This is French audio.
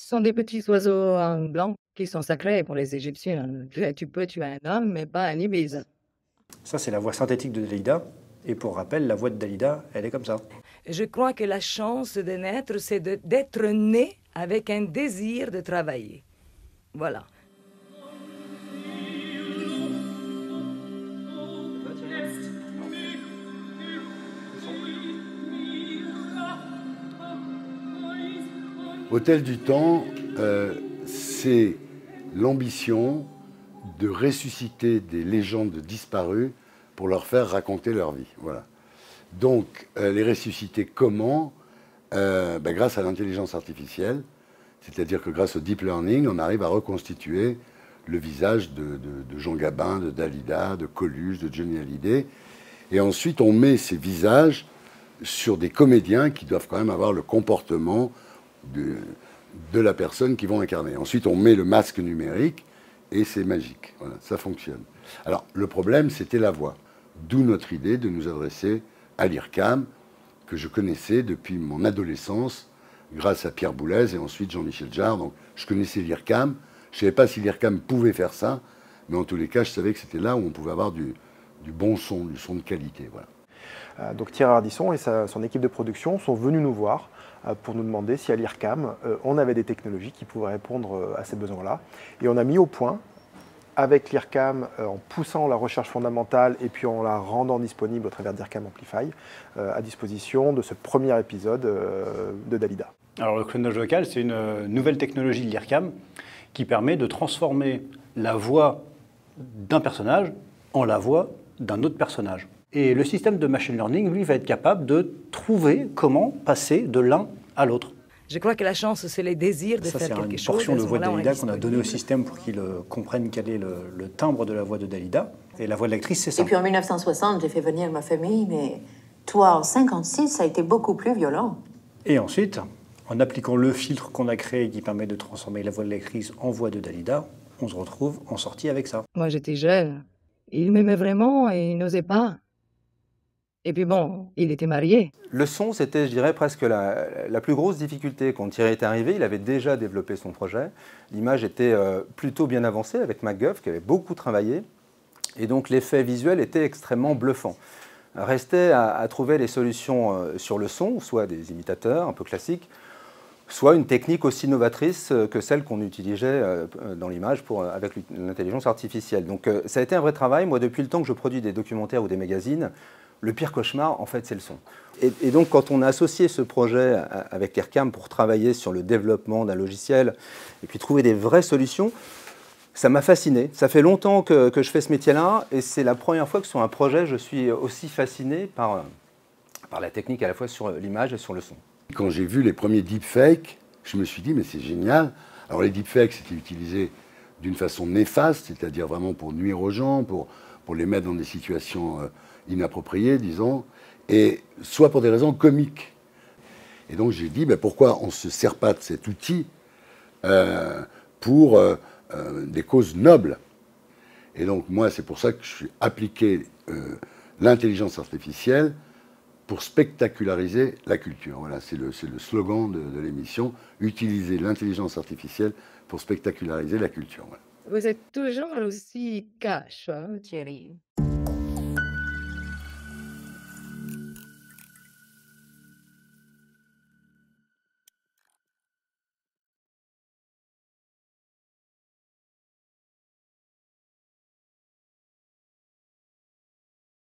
Ce sont des petits oiseaux, blancs qui sont sacrés pour les Égyptiens. Tu peux tuer un homme, mais pas un ibis. Ça, c'est la voix synthétique de Dalida. Et pour rappel, la voix de Dalida, elle est comme ça. Je crois que la chance de naître, c'est d'être né avec un désir de travailler. Voilà. Hôtel du Temps, c'est l'ambition de ressusciter des légendes disparues pour leur faire raconter leur vie. Voilà. Donc, les ressusciter comment? Grâce à l'intelligence artificielle, c'est-à-dire que grâce au deep learning, on arrive à reconstituer le visage de Jean Gabin, de Dalida, de Coluche, de Johnny Hallyday. Et ensuite, on met ces visages sur des comédiens qui doivent quand même avoir le comportement de la personne qu'ils vont incarner. Ensuite, on met le masque numérique et c'est magique. Voilà, ça fonctionne. Alors, le problème, c'était la voix. D'où notre idée de nous adresser à l'IRCAM, que je connaissais depuis mon adolescence, grâce à Pierre Boulez et ensuite Jean-Michel Jarre. Donc, je connaissais l'IRCAM. Je ne savais pas si l'IRCAM pouvait faire ça, mais en tous les cas, je savais que c'était là où on pouvait avoir du bon son, du son de qualité. Voilà. Donc Thierry Ardisson et son équipe de production sont venus nous voir pour nous demander si à l'IRCAM, on avait des technologies qui pouvaient répondre à ces besoins-là. Et on a mis au point, avec l'IRCAM, en poussant la recherche fondamentale et puis en la rendant disponible au travers d'IRCAM Amplify, à disposition de ce premier épisode de Dalida. Alors le clonage vocal, c'est une nouvelle technologie de l'IRCAM qui permet de transformer la voix d'un personnage en la voix d'un autre personnage. Et le système de machine learning, lui, va être capable de trouver comment passer de l'un à l'autre. Je crois que la chance, c'est le désir de faire quelque chose. Ça, c'est une portion de voix de Dalida qu'on a donnée au système pour qu'il comprenne quel est le timbre de la voix de Dalida. Et la voix de l'actrice, c'est ça. Et puis en 1960, j'ai fait venir ma famille, mais toi, en 56, ça a été beaucoup plus violent. Et ensuite, en appliquant le filtre qu'on a créé qui permet de transformer la voix de l'actrice en voix de Dalida, on se retrouve en sortie avec ça. Moi, j'étais jeune. Il m'aimait vraiment et il n'osait pas. Et puis bon, il était marié. Le son, c'était, je dirais, presque la plus grosse difficulté. Quand Thierry est arrivé, il avait déjà développé son projet. L'image était plutôt bien avancée avec MacGuff, qui avait beaucoup travaillé. Et donc l'effet visuel était extrêmement bluffant. Restait à trouver les solutions sur le son, soit des imitateurs un peu classiques, soit une technique aussi novatrice que celle qu'on utilisait dans l'image avec l'intelligence artificielle. Donc ça a été un vrai travail. Moi, depuis le temps que je produis des documentaires ou des magazines, le pire cauchemar, en fait, c'est le son. Et donc, quand on a associé ce projet avec l'IRCAM pour travailler sur le développement d'un logiciel et puis trouver des vraies solutions, ça m'a fasciné. Ça fait longtemps que je fais ce métier-là et c'est la première fois que sur un projet, je suis aussi fasciné par la technique à la fois sur l'image et sur le son. Quand j'ai vu les premiers deepfakes, je me suis dit, mais c'est génial. Alors, les deepfakes, c'était utilisé d'une façon néfaste, c'est-à-dire vraiment pour nuire aux gens, pour les mettre dans des situations inappropriées, disons, et soit pour des raisons comiques. Et donc j'ai dit, pourquoi on ne se sert pas de cet outil pour des causes nobles? Et donc moi, c'est pour ça que je suis appliqué l'intelligence artificielle pour spectaculariser la culture. Voilà, c'est le slogan de l'émission, utiliser l'intelligence artificielle pour spectaculariser la culture. Voilà. Vous êtes toujours aussi cash, hein, Thierry.